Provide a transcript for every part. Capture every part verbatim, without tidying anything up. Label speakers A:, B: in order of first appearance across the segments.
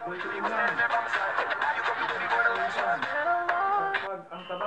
A: Bulitin na. Pag ang taba.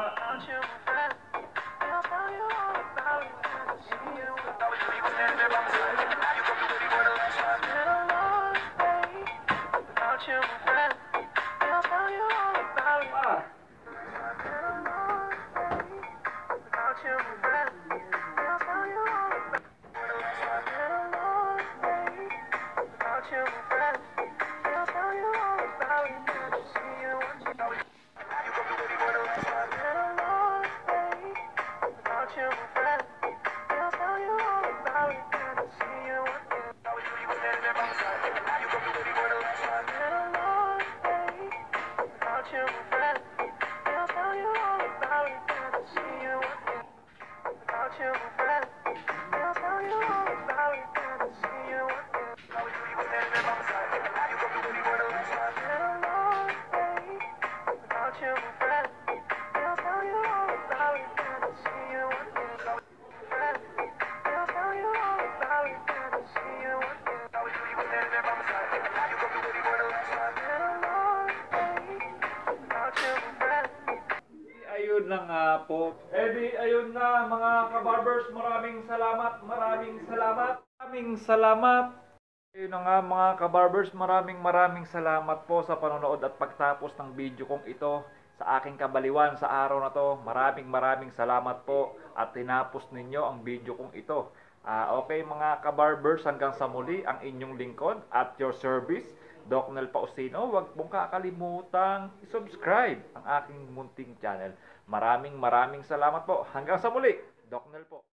A: Ayun na nga po. Eh di, ayun na mga kabarbers, maraming salamat, maraming salamat, maraming salamat. Ayun na nga mga kabarbers, maraming maraming salamat po sa panonood at pagtapos ng video kong ito sa aking kabaliwan sa araw na to. Maraming maraming salamat po at tinapos ninyo ang video kong ito. Ah, okay mga kabarbers, hanggang sa muli ang inyong lingkod at your service, Doc Nel Pausino. Huwag mong kakalimutang i-subscribe ang aking munting channel. Maraming maraming salamat po. Hanggang sa muli, Doc Nel po.